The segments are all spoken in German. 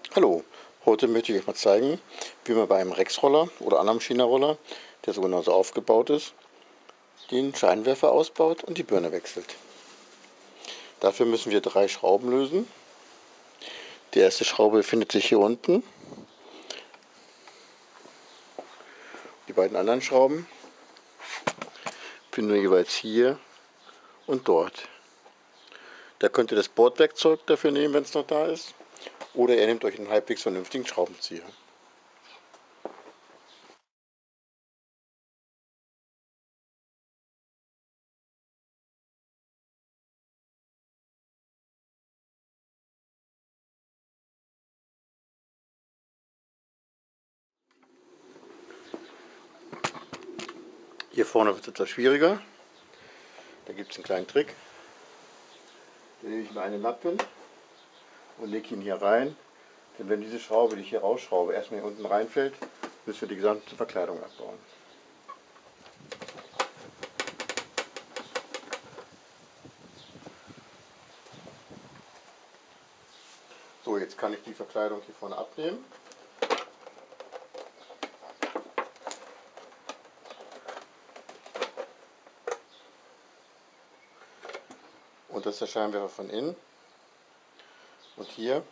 Hallo, heute möchte ich euch mal zeigen, wie man bei einem Rexroller oder anderem China-Roller, der so genauso aufgebaut ist, den Scheinwerfer ausbaut und die Birne wechselt. Dafür müssen wir 3 Schrauben lösen. Die erste Schraube befindet sich hier unten. Die beiden anderen Schrauben finden wir jeweils hier und dort. Da könnt ihr das Bordwerkzeug dafür nehmen, wenn es noch da ist. Oder ihr nehmt euch einen halbwegs vernünftigen Schraubenzieher. Hier vorne wird es etwas schwieriger. Da gibt es einen kleinen Trick. Da nehme ich mir einen Lappen und lege ihn hier rein. Denn wenn diese Schraube, die ich hier rausschraube, erstmal hier unten reinfällt, müssen wir die gesamte Verkleidung abbauen. So, jetzt kann ich die Verkleidung hier vorne abnehmen. Und das ist der Scheinwerfer von innen. Und hier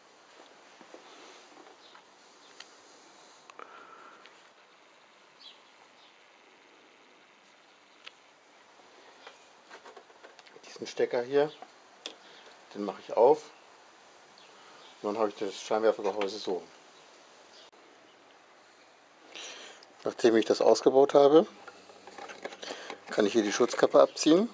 diesen Stecker hier, den mache ich auf. Und dann habe ich das Scheinwerfergehäuse so. Nachdem ich das ausgebaut habe, kann ich hier die Schutzkappe abziehen.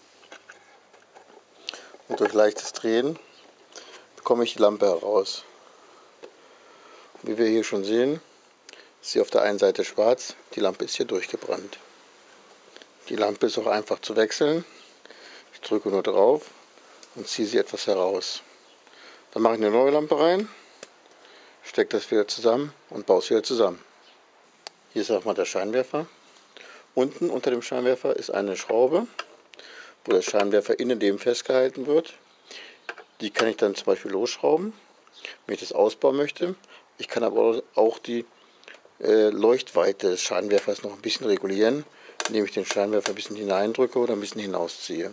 Und durch leichtes Drehen bekomme ich die Lampe heraus. Wie wir hier schon sehen, ist sie auf der einen Seite schwarz, die Lampe ist hier durchgebrannt. Die Lampe ist auch einfach zu wechseln. Ich drücke nur drauf und ziehe sie etwas heraus. Dann mache ich eine neue Lampe rein, stecke das wieder zusammen und baue es wieder zusammen. Hier ist auch mal der Scheinwerfer. Unten unter dem Scheinwerfer ist eine Schraube, wo der Scheinwerfer innen dem festgehalten wird. Die kann ich dann zum Beispiel losschrauben, wenn ich das ausbauen möchte. Ich kann aber auch die Leuchtweite des Scheinwerfers noch ein bisschen regulieren, indem ich den Scheinwerfer ein bisschen hineindrücke oder ein bisschen hinausziehe.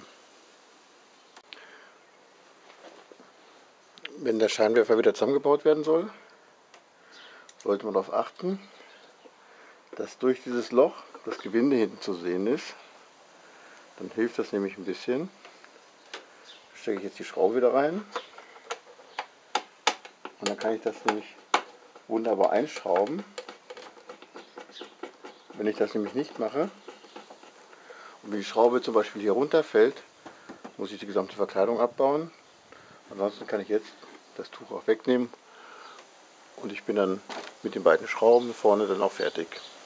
Wenn der Scheinwerfer wieder zusammengebaut werden soll, sollte man darauf achten, dass durch dieses Loch das Gewinde hinten zu sehen ist. Dann hilft das nämlich ein bisschen. Da stecke ich jetzt die Schraube wieder rein und dann kann ich das nämlich wunderbar einschrauben. Wenn ich das nämlich nicht mache und wenn die Schraube zum Beispiel hier runterfällt, muss ich die gesamte Verkleidung abbauen. Ansonsten kann ich jetzt das Tuch auch wegnehmen und ich bin dann mit den beiden Schrauben vorne dann auch fertig.